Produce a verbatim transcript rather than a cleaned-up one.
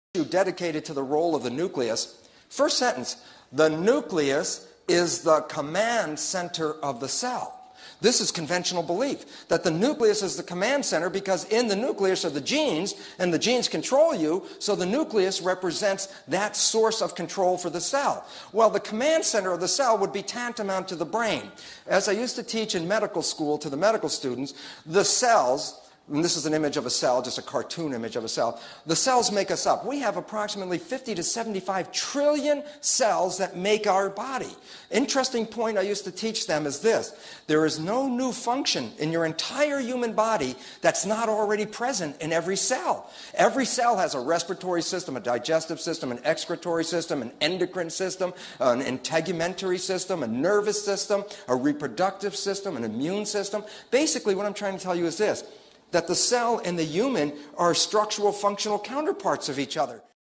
dedicated to the role of the nucleus. First sentence, the nucleus is the command center of the cell. This is conventional belief, that the nucleus is the command center because in the nucleus are the genes, and the genes control you, so the nucleus represents that source of control for the cell. Well, the command center of the cell would be tantamount to the brain. As I used to teach in medical school to the medical students, the cells, and this is an image of a cell, just a cartoon image of a cell. The cells make us up. We have approximately fifty to seventy-five trillion cells that make our body. Interesting point I used to teach them is this. There is no new function in your entire human body that's not already present in every cell. Every cell has a respiratory system, a digestive system, an excretory system, an endocrine system, an integumentary system, a nervous system, a reproductive system, an immune system. Basically, what I'm trying to tell you is this, that the cell and the human are structural functional counterparts of each other.